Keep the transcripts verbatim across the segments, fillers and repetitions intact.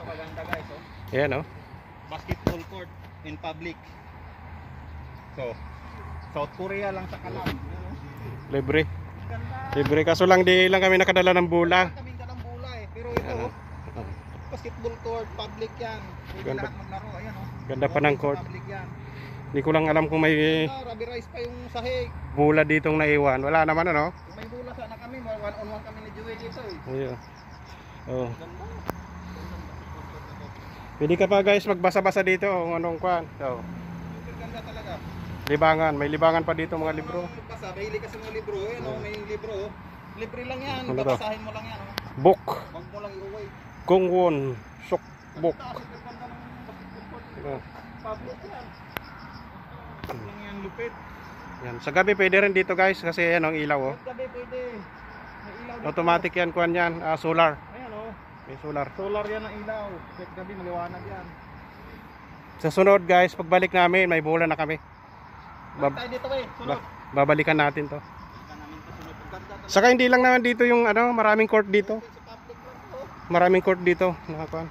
So maganda guys, oh. Ayan oh. Basketball court in public. So, South Korea lang sa Kalam. Libre. Ganda. Libre kaso lang di lang kami nakadala ng bula. Kaming dalang bula eh. Pero ito, Ayan, oh, basketball court, public yan. Pwede Ganda. lahat maglaro. Ayan oh. Ganda pa ng court. Public yan. Hindi ko lang alam kung may Ah, rubber rice pa yung sahig. bula ditong naiwan. Wala naman ano. Kung may bula sana kami, one on one kami ni Joey dito eh. Ayan. Oh. Ganda. Pwede ka pa guys magbasa-basa dito kung anong kwan. So, Super ganda talaga. libangan, may libangan pa dito mga libro. Basa, mahilig kasi mga libro. Ayan oh, may libro oh. Libre lang yan. Ano to? Babasahin mo lang yan oh. Book, Huwag mo lang iuwi. Gongwon, Sok Book. Ah, super ganda ng basketball court. Oh. Public yan. Lang yan lupit. Yan. Sa gabi pwede rin dito guys kasi yan ang ilaw oh. Gabi pwede. May ilaw dito. Automatic yan kwan yan, ah, solar. Ayan oh. May solar. Solar yan ang ilaw. Kahit gabi maliwanag yan. Sa sunod guys, pagbalik namin may bola na kami. Bab Bab tayo dito eh. Sunod. ba babalikan natin to. Balikan namin to sunod. Ang ganda talaga. Saka hindi lang naman dito yung ano, maraming court dito. Sa public lang to. Maraming court dito, nakakuan.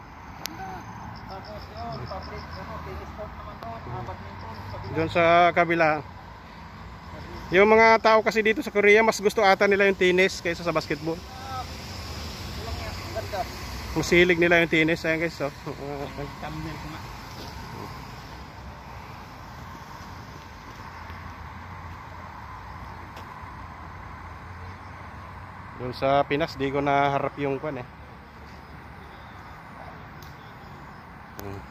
Tapos yun, public. Ano, tennis court naman to. Ah, badminton. Sa Doon sa kabila. Yung mga tao kasi dito sa Korea mas gusto ata nila yung tennis kaysa sa basketball. Walang yan. Ang ganda. Mas hilig nila yung tennis, ayan guys oh. Uh, Thumbnail ko nga. Doon sa Pinas di ko naharap yung kwan eh. Hmm.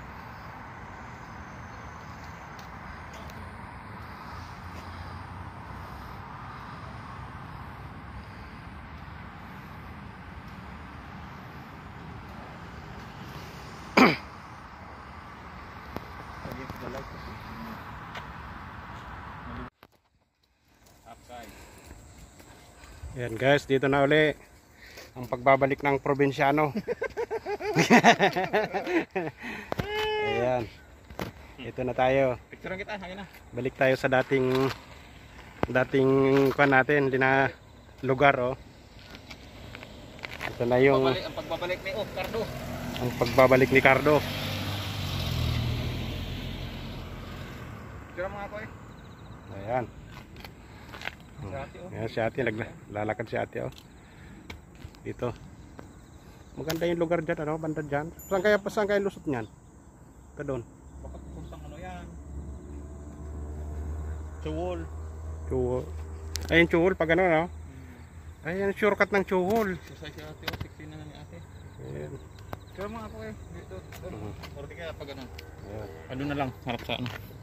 Yan guys, dito na uli ang pagbabalik ng probinsyano. Ayan. Ito na tayo. Picturean kita, hangin na. Balik tayo sa dating dating kuan natin, dina lugar oh. Ito na yung Pagbalik, ang pagbabalik ni oh, Cardo. ang pagbabalik ni Cardo. Picturean mo nga ako eh. Ayan. Si ate, oh. Ayan si ate, naglalakad si ate oh. Dito. Maganda yung lugar dyan, ano, banda dyan. Saan kaya, saan kaya lusot niyan? Ito doon. Baka pupuntang ano yan. Chuwol. Chuhol. Ayun chuhol pag ano, no? Ayan, shortcut ng chuhol. Susay si ate, oh, sexy na ni ate. Ayan. Picturean mo nga ako eh. Dito, doon. Mhm. Or di kaya pag ano. Ayan. Ano na lang, harap sa ano.